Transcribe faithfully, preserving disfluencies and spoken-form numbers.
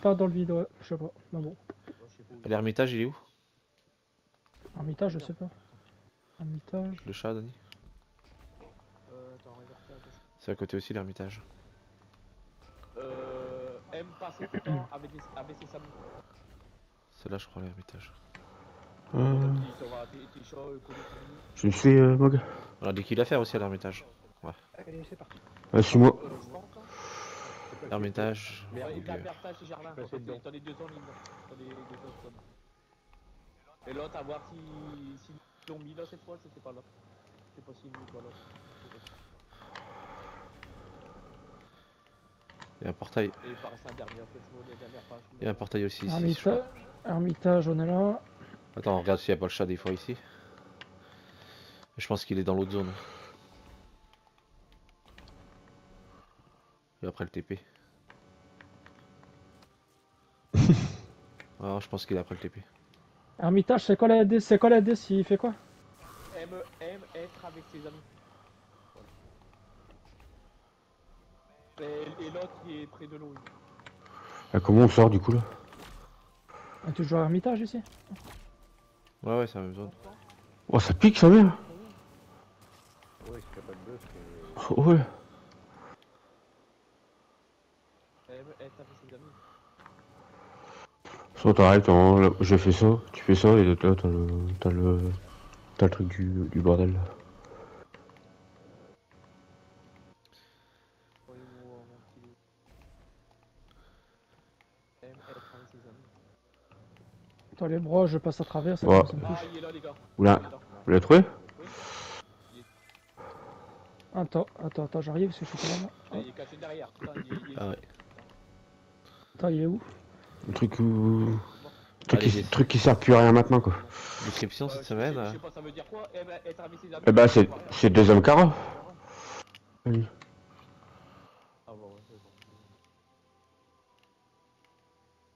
pas dans le vide, ouais. Je sais pas. Mais bon. L'ermitage, il est où? Ermitage, je sais pas. Ermitage. Le chat, Denis? Euh, attends, réserve ça. C'est à côté aussi, l'ermitage. Euh. M passer tout le temps avec des A B C Samy. C'est là, je crois, l'ermitage. Euh... Il t'aura tes tes chats euh, collés sur lui. Je le suis, euh, Mog. On a des kills à faire aussi à l'ermitage. Ouais. Allez, c'est parti. Ah, suis-moi. Euh, je pense, hein. L'ermitage. Ouais, au il a milieu. Bertage et Gerlin. Passez dedans. T'en as deux en ligne. T'en as deux autres zones. Et l'autre, à voir si. S'ils l'ont mis là cette fois, c'était pas là. Je sais pas s'ils l'ont mis pas là. Il y a un portail. Et il paraissait un dernier, en fait, sur les dernières pages. Il y a un portail aussi ici. je Ermitage. crois. Ermitage, on est là. Attends, on regarde s'il n'y a pas le chat des fois ici. Je pense qu'il est dans l'autre zone. Et après le T P. Ah, je pense qu'il est après le T P. Ermitage, c'est quoi la D? C'est quoi la D? Il fait quoi? M, M, être avec ses amis. Et, et l'autre qui est près de l'eau. Ah, comment on sort du coup là? Ah, tu joues à Ermitage ici? Ouais, ouais, c'est la même zone. Oh, ça pique ça bien. Ouais, c'est pas de bœuf. Oh, ouais. M, être avec ses amis. Soit t'arrêtes, hein, je fais ça, tu fais ça, et là t'as le. T'as le. T'as le truc du, du bordel là. M, être avec ses amis. Attends, les bras, je passe à travers, ça, Ouais. ça me Ah, touche. il est là, les gars. Vous l'avez Il est là. vous l'avez trouvé? Attends, attends, attends, j'arrive parce que je suis pas là. Ah, il est caché derrière. Putain, il est, il est... Ah ouais. Attends, il est où? Le truc où. Le truc, Allez, qui, j'ai- truc qui sert plus à rien maintenant quoi. Description Euh, cette je- semaine. Je, euh, je sais pas, ça veut dire quoi? M, être avec ses amis. Eh bah, c'est. C'est deux hommes carats. Ah, bah ouais, c'est bon.